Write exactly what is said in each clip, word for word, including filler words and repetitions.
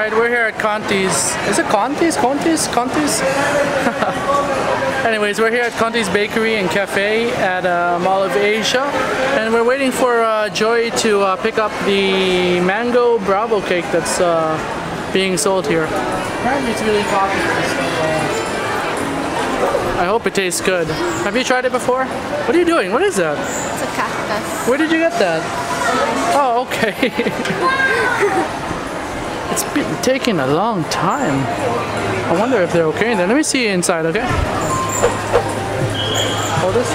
Alright, we're here at Conti's. Is it Conti's? Conti's? Conti's? Anyways, we're here at Conti's Bakery and Cafe at uh, Mall of Asia. And we're waiting for uh, Joy to uh, pick up the mango Bravo cake that's uh, being sold here. Apparently it's really popular. So, uh, I hope it tastes good. Have you tried it before? What are you doing? What is that? It's a cactus. Where did you get that? Oh, okay. It's been taking a long time. I wonder if they're okay then. Let me see inside, okay? Hold this.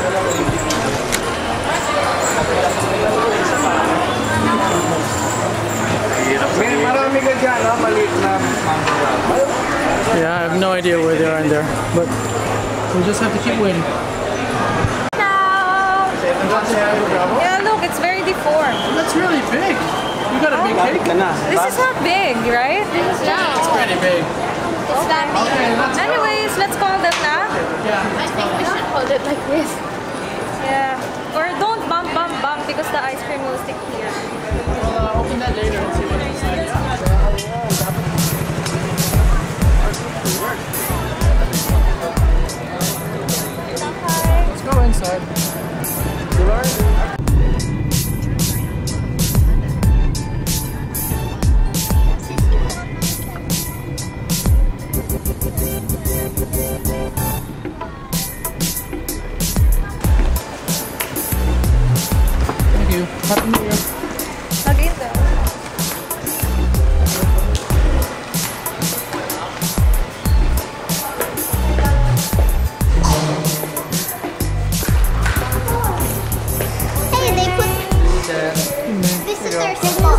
Yeah, I have no idea where they are in there, but we just have to keep waiting. Yeah, look, it's very deformed. That's really big. You got a big cake? This is not big, right? Yeah, it's pretty big. It's that big. Anyways, let's call them now. Yeah. I think we should hold it like this. Yeah. Or don't bump, bump, bump because the ice cream will stick here. We'll uh, open that later and see what's inside. Let's go inside. Thank you. Happy New Year. Lagay ito. Hey, they put... This is their symbol.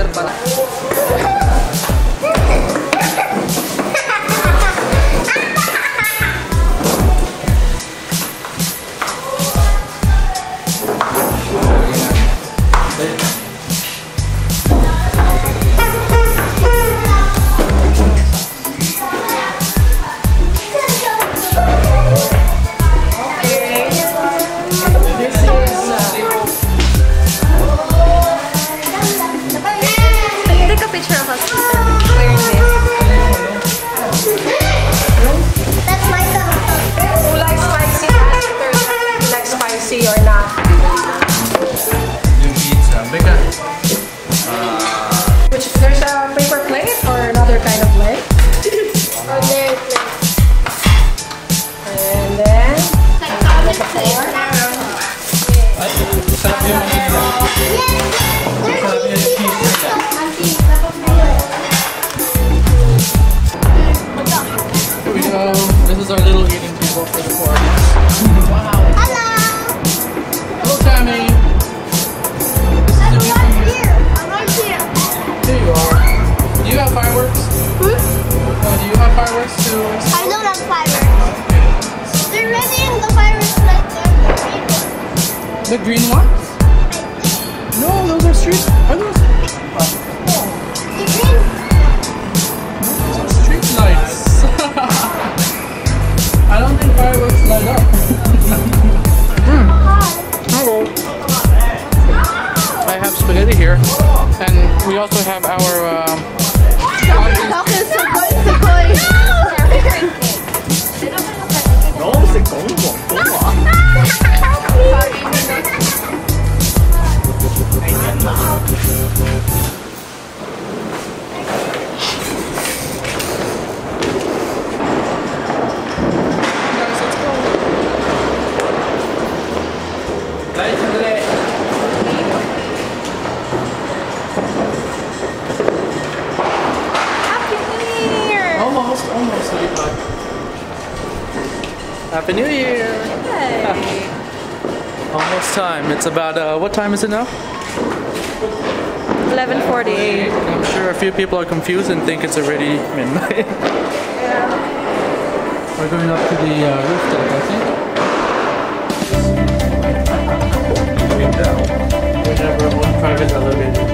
Take a picture of us wearing this. That's my song. Who likes spicy after you like spicy or not? Yung pizza. Bigga. Which there's a paper plate or another kind of plate. Oh, there it is. And then Like solid plate. Sarap yung Yes! There's cheese pizza also. Here we go. This is our little eating table for the four of us. Wow. Hello! Hello, Tammy. This is I'm the right here. I'm right here. There you are. Do you have fireworks? Hmm? Uh, do you have fireworks too? I don't have fireworks. They're ready in the fireworks right there. The green The green one. ones? No, those are street. Are those? The green. Those are street lights. I don't think fireworks light up. mm. Hello. I have spaghetti here, and we also have our. Um, Almost, almost, thirty-five. Happy New Year! Hey. Almost time. It's about, uh, what time is it now? eleven forty-eight. I'm sure a few people are confused and think it's already midnight. Yeah. We're going up to the uh, rooftop, I think. We have our own private elevator.